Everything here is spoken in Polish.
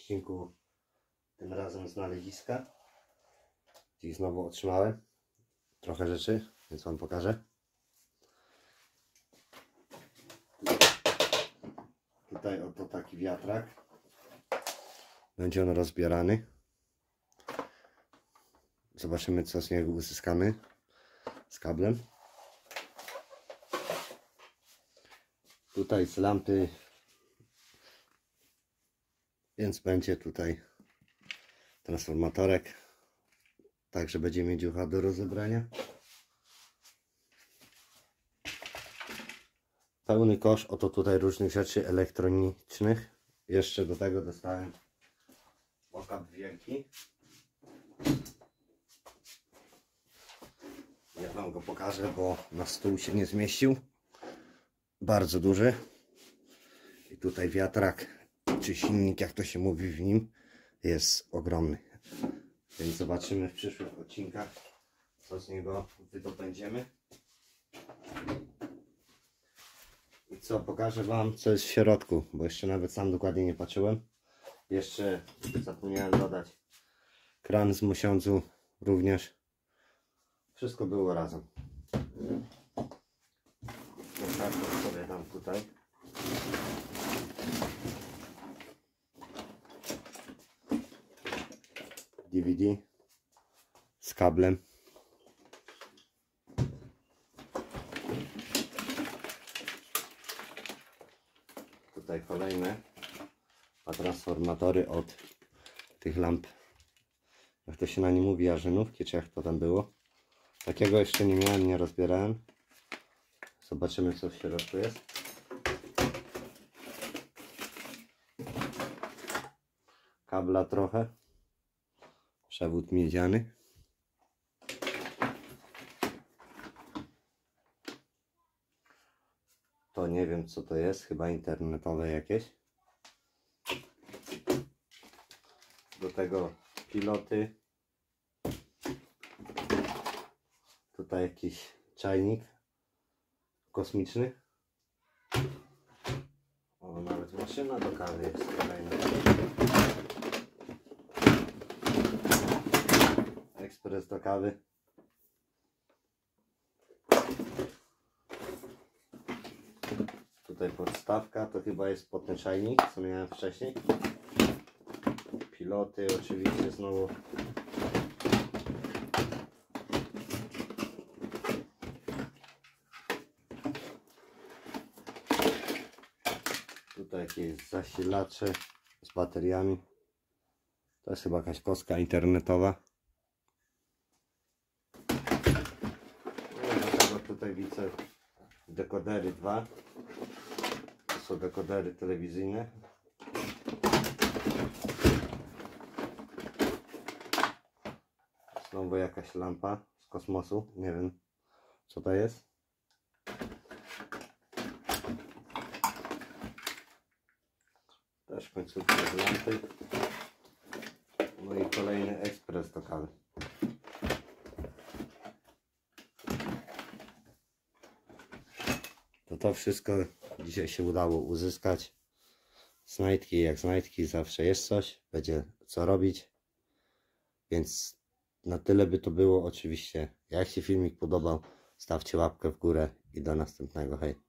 odcinku, tym razem znaleziska. Dziś znowu otrzymałem trochę rzeczy, więc wam pokażę. Tutaj oto taki wiatrak. Będzie on rozbierany. Zobaczymy, co z niego uzyskamy z kablem. Tutaj z lampy, więc będzie tutaj transformatorek, także będziemy mieć ucha do rozebrania. Pełny kosz oto tutaj różnych rzeczy elektronicznych. Jeszcze do tego dostałem okap wielki. Ja wam go pokażę, bo na stół się nie zmieścił. Bardzo duży. I tutaj wiatrak, czy silnik, jak to się mówi w nim, jest ogromny. Więc zobaczymy w przyszłych odcinkach, co z niego wydobędziemy. I co, pokażę wam, co jest w środku, bo jeszcze nawet sam dokładnie nie patrzyłem. Jeszcze zapomniałem dodać kran z mosiądzu również. Wszystko było razem. Kartę sobie dam tutaj. DVD z kablem. Tutaj kolejne transformatory od tych lamp, jak to się na nie mówi, jarzynówki, czy jak to tam było. Takiego jeszcze nie miałem, nie rozbierałem. Zobaczymy, co w środku jest. Kabla trochę. Przewód miedziany. To nie wiem, co to jest, chyba internetowe jakieś. Do tego piloty. Tutaj jakiś czajnik kosmiczny. O, nawet maszyna do kawy jest kolejna. Ekspres do kawy. Tutaj podstawka, to chyba jest pod ten czajnik, co miałem wcześniej. Piloty oczywiście znowu. Tutaj jakieś zasilacze z bateriami. To jest chyba jakaś kostka internetowa. Do tego tutaj widzę dekodery 2. To są dekodery telewizyjne. Znowu jakaś lampa z kosmosu. Nie wiem, co to jest. Też końcówka z lampy. No i kolejny ekspres do kawy. To wszystko dzisiaj się udało uzyskać. Znajdki jak znajdki, zawsze jest coś, będzie co robić. Więc na tyle by to było. Oczywiście, jak się filmik podobał, stawcie łapkę w górę i do następnego. Hej!